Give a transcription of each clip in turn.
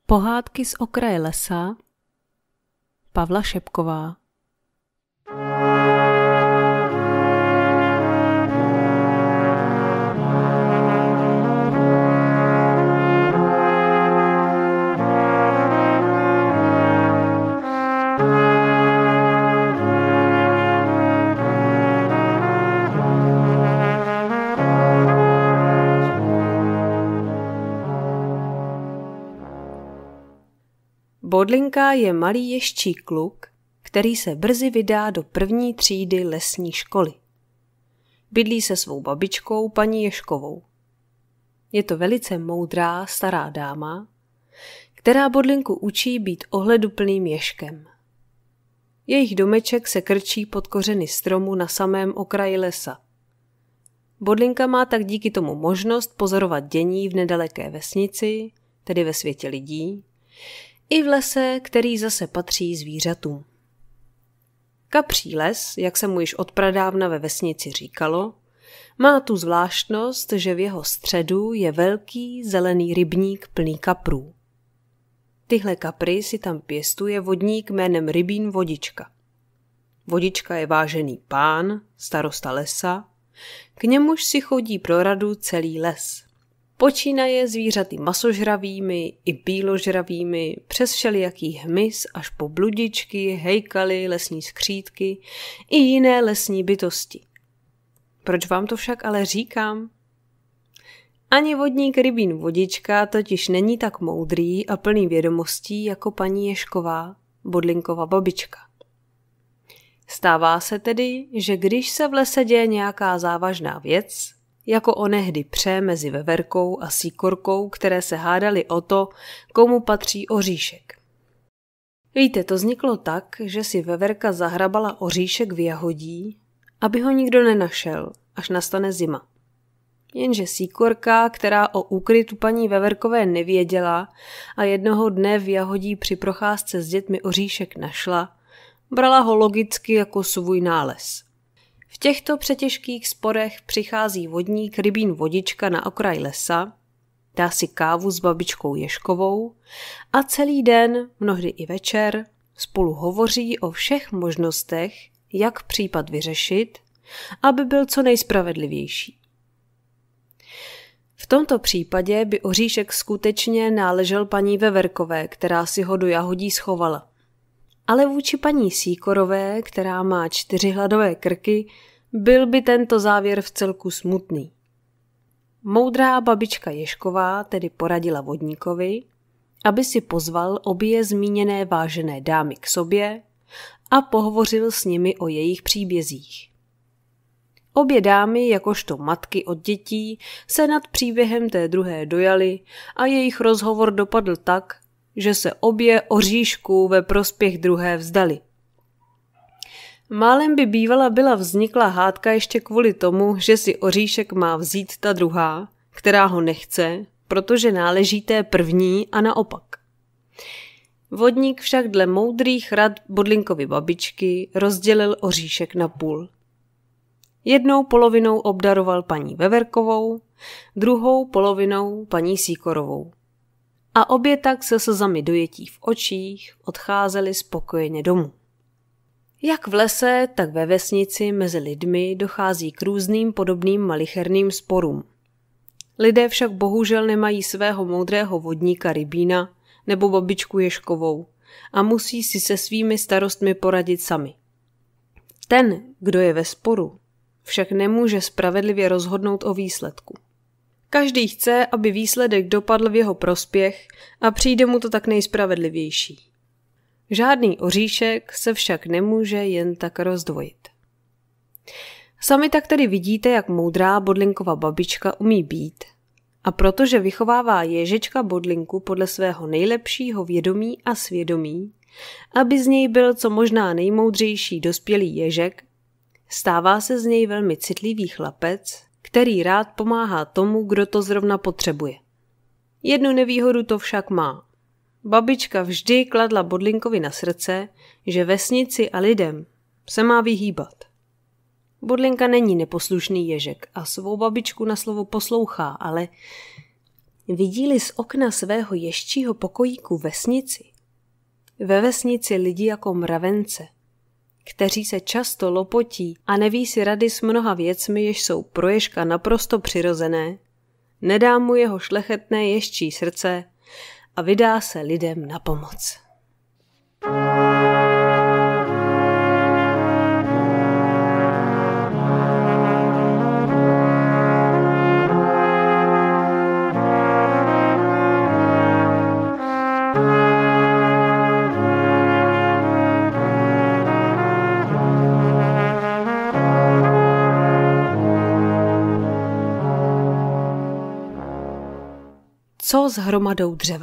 Pohádky z okraje lesa, Pavla Šepková. Bodlinka je malý ježčí kluk, který se brzy vydá do první třídy lesní školy. Bydlí se svou babičkou paní Ježkovou. Je to velice moudrá stará dáma, která Bodlinku učí být ohleduplným ježkem. Jejich domeček se krčí pod kořeny stromu na samém okraji lesa. Bodlinka má tak díky tomu možnost pozorovat dění v nedaleké vesnici, tedy ve světě lidí, i v lese, který zase patří zvířatům. Kapří les, jak se mu již od pradávna ve vesnici říkalo, má tu zvláštnost, že v jeho středu je velký zelený rybník plný kaprů. Tyhle kapry si tam pěstuje vodník jménem Rybín Vodička. Vodička je vážený pán, starosta lesa, k němuž si chodí pro radu celý les. Počínaje zvířaty masožravými i bíložravými, přes všelijaký hmyz až po bludičky, hejkaly, lesní skřítky i jiné lesní bytosti. Proč vám to však ale říkám? Ani vodník Rybín Vodička totiž není tak moudrý a plný vědomostí jako paní Ježková, Bodlinkova babička. Stává se tedy, že když se v lese děje nějaká závažná věc, jako onehdy pře mezi veverkou a síkorkou, které se hádali o to, komu patří oříšek. Víte, to vzniklo tak, že si veverka zahrabala oříšek v jahodí, aby ho nikdo nenašel, až nastane zima. Jenže síkorka, která o úkrytu paní veverkové nevěděla a jednoho dne v jahodí při procházce s dětmi oříšek našla, brala ho logicky jako svůj nález. V těchto přetěžkých sporech přichází vodník Rybín Vodička na okraj lesa, dá si kávu s babičkou Ježkovou a celý den, mnohdy i večer, spolu hovoří o všech možnostech, jak případ vyřešit, aby byl co nejspravedlivější. V tomto případě by oříšek skutečně náležel paní veverkové, která si ho do jahodí schovala. Ale vůči paní Síkorové, která má 4 hladové krky, byl by tento závěr vcelku smutný. Moudrá babička Ježková tedy poradila vodníkovi, aby si pozval obě zmíněné vážené dámy k sobě a pohovořil s nimi o jejich příbězích. Obě dámy, jakožto matky od dětí, se nad příběhem té druhé dojaly a jejich rozhovor dopadl tak, že se obě oříšku ve prospěch druhé vzdali. Málem by bývala byla vznikla hádka ještě kvůli tomu, že si oříšek má vzít ta druhá, která ho nechce, protože náleží té první a naopak. Vodník však dle moudrých rad Bodlinkovy babičky rozdělil oříšek na půl. Jednou polovinou obdaroval paní Veverkovou, druhou polovinou paní Síkorovou. A obě tak se slzami dojetí v očích odcházely spokojeně domů. Jak v lese, tak ve vesnici mezi lidmi dochází k různým podobným malicherným sporům. Lidé však bohužel nemají svého moudrého vodníka Rybína nebo babičku Ježkovou a musí si se svými starostmi poradit sami. Ten, kdo je ve sporu, však nemůže spravedlivě rozhodnout o výsledku. Každý chce, aby výsledek dopadl v jeho prospěch a přijde mu to tak nejspravedlivější. Žádný oříšek se však nemůže jen tak rozdvojit. Sami tak tedy vidíte, jak moudrá Bodlinkova babička umí být. A protože vychovává ježečka Bodlinku podle svého nejlepšího vědomí a svědomí, aby z něj byl co možná nejmoudřejší dospělý ježek, stává se z něj velmi citlivý chlapec, který rád pomáhá tomu, kdo to zrovna potřebuje. Jednu nevýhodu to však má. Babička vždy kladla Bodlinkovi na srdce, že vesnici a lidem se má vyhýbat. Bodlinka není neposlušný ježek a svou babičku na slovo poslouchá, ale vidí-li z okna svého ježčího pokojíku vesnici. Ve vesnici lidi jako mravence, kteří se často lopotí a neví si rady s mnoha věcmi, jež jsou pro ježka naprosto přirozené, nedá mu jeho šlechetné ježčí srdce a vydá se lidem na pomoc. Co s hromadou dřeva?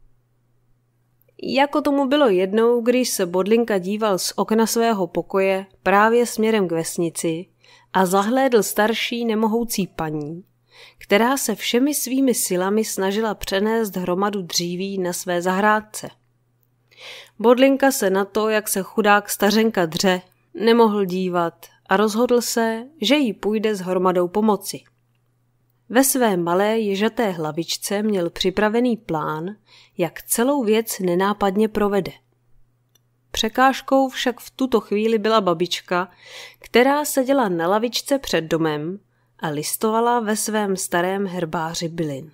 Jako tomu bylo jednou, když se Bodlinka díval z okna svého pokoje právě směrem k vesnici a zahlédl starší nemohoucí paní, která se všemi svými silami snažila přenést hromadu dříví na své zahrádce. Bodlinka se na to, jak se chudák stařenka dře, nemohl dívat a rozhodl se, že jí půjde s hromadou pomoci. Ve své malé ježaté hlavičce měl připravený plán, jak celou věc nenápadně provede. Překážkou však v tuto chvíli byla babička, která seděla na lavičce před domem a listovala ve svém starém herbáři bylin.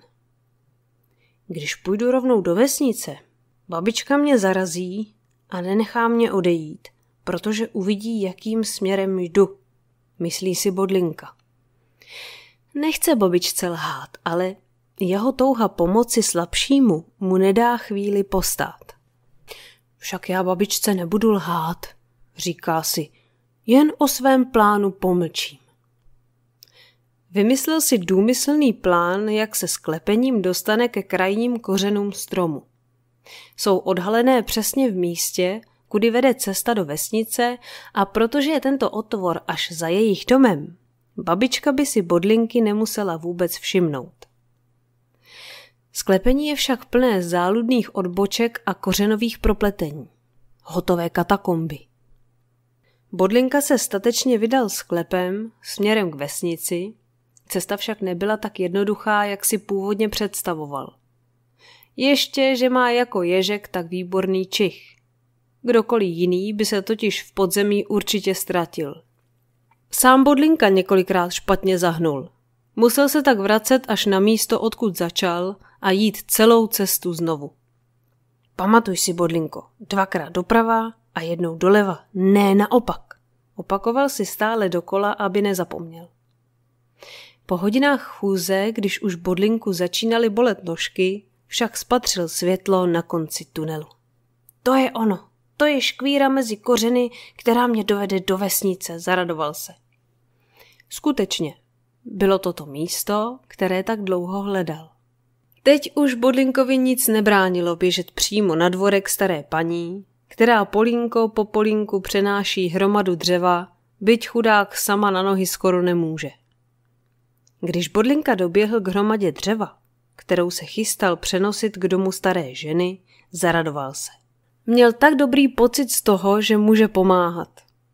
Když půjdu rovnou do vesnice, babička mě zarazí a nenechá mě odejít, protože uvidí, jakým směrem jdu, myslí si Bodlinka. Nechce babičce lhát, ale jeho touha pomoci slabšímu mu nedá chvíli postát. Však já babičce nebudu lhát, říká si, jen o svém plánu pomlčím. Vymyslel si důmyslný plán, jak se sklepením dostane ke krajním kořenům stromu. Jsou odhalené přesně v místě, kudy vede cesta do vesnice, a protože je tento otvor až za jejich domem, babička by si Bodlinky nemusela vůbec všimnout. Sklepení je však plné záludných odboček a kořenových propletení. Hotové katakomby. Bodlinka se statečně vydal sklepem směrem k vesnici, cesta však nebyla tak jednoduchá, jak si původně představoval. Ještě, že má jako ježek tak výborný čich. Kdokoliv jiný by se totiž v podzemí určitě ztratil. Sám Bodlinka několikrát špatně zahnul. Musel se tak vracet až na místo, odkud začal, a jít celou cestu znovu. Pamatuj si, Bodlinko, 2krát doprava a 1 doleva, ne naopak. Opakoval si stále dokola, aby nezapomněl. Po hodinách chůze, když už Bodlinku začínaly bolet nožky, však spatřil světlo na konci tunelu. To je ono, to je škvíra mezi kořeny, která mě dovede do vesnice, zaradoval se. Skutečně, bylo to místo, které tak dlouho hledal. Teď už Bodlinkovi nic nebránilo běžet přímo na dvorek staré paní, která polínko po polínku přenáší hromadu dřeva, byť chudák sama na nohy skoro nemůže. Když Bodlinka doběhl k hromadě dřeva, kterou se chystal přenosit k domu staré ženy, zaradoval se. Měl tak dobrý pocit z toho, že může pomáhat.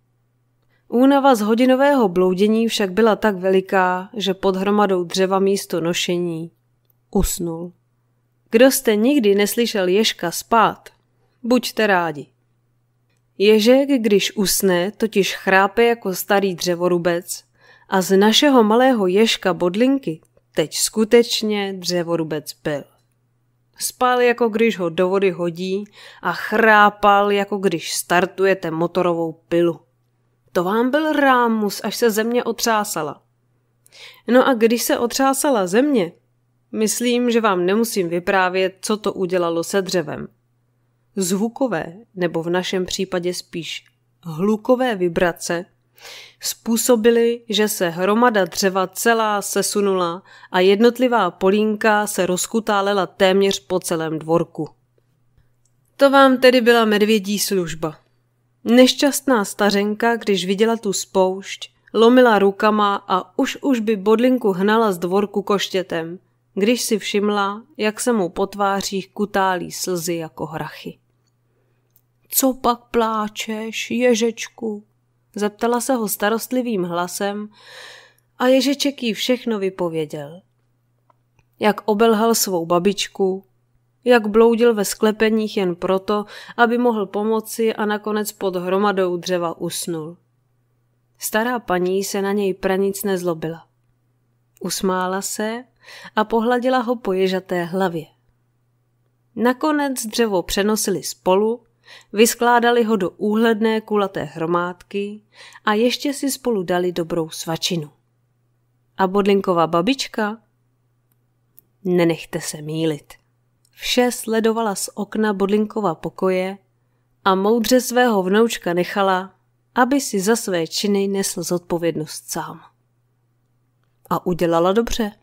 Únava z hodinového bloudění však byla tak veliká, že pod hromadou dřeva místo nošení usnul. Kdo jste nikdy neslyšel ježka spát, buďte rádi. Ježek, když usne, totiž chrápe jako starý dřevorubec a z našeho malého ježka Bodlinky teď skutečně dřevorubec byl. Spal, jako když ho do vody hodí, a chrápal, jako když startujete motorovou pilu. To vám byl rámus, až se země otřásala. No a když se otřásala země, myslím, že vám nemusím vyprávět, co to udělalo se dřevem. Zvukové, nebo v našem případě spíš hlukové vibrace, způsobily, že se hromada dřeva celá sesunula a jednotlivá polínka se rozkutálela téměř po celém dvorku. To vám tedy byla medvědí služba. Nešťastná stařenka, když viděla tu spoušť, lomila rukama a už by Bodlinku hnala z dvorku koštětem, když si všimla, jak se mu po tvářích kutálí slzy jako hrachy. Co pak pláčeš, ježečku? Zeptala se ho starostlivým hlasem a ježeček jí všechno vypověděl. jak obelhal svou babičku, jak bloudil ve sklepeních jen proto, aby mohl pomoci a nakonec pod hromadou dřeva usnul. Stará paní se na něj pranic nezlobila. Usmála se a pohladila ho po ježaté hlavě. Nakonec dřevo přenosili spolu, vyskládali ho do úhledné kulaté hromádky a ještě si spolu dali dobrou svačinu. A Bodlinkova babička? Nenechte se mýlit. Vše sledovala z okna Bodlinkova pokoje a moudře svého vnoučka nechala, aby si za své činy nesl zodpovědnost sám. A udělala dobře.